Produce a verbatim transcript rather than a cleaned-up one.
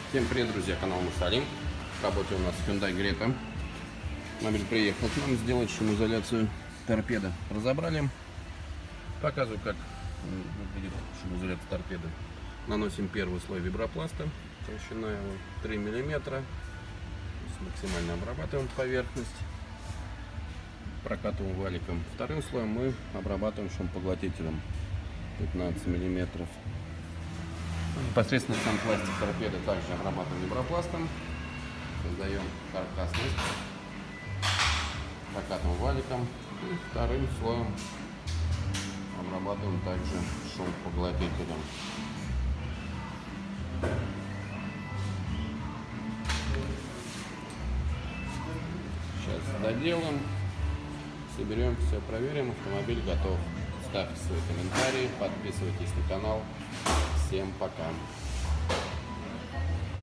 Всем привет, друзья, канал Мусалим. В работе у нас Hyundai Greta. Мобиль приехал к нам сделать шумоизоляцию торпеды. Разобрали. Показываю, как выглядит шумоизоляция торпеды. Наносим первый слой вибропласта. Толщина его три миллиметра. Максимально обрабатываем поверхность. Прокатываем валиком. Вторым слоем мы обрабатываем шумопоглотителем пятнадцать миллиметров. Непосредственно сам пластик торпеды также обрабатываем вибропластом. Создаем каркасность. Прокатываем валиком. И вторым слоем обрабатываем также шумопоглотителем. Сейчас доделаем, соберем все, проверим. Автомобиль готов. Ставьте свои комментарии, подписывайтесь на канал. Всем пока.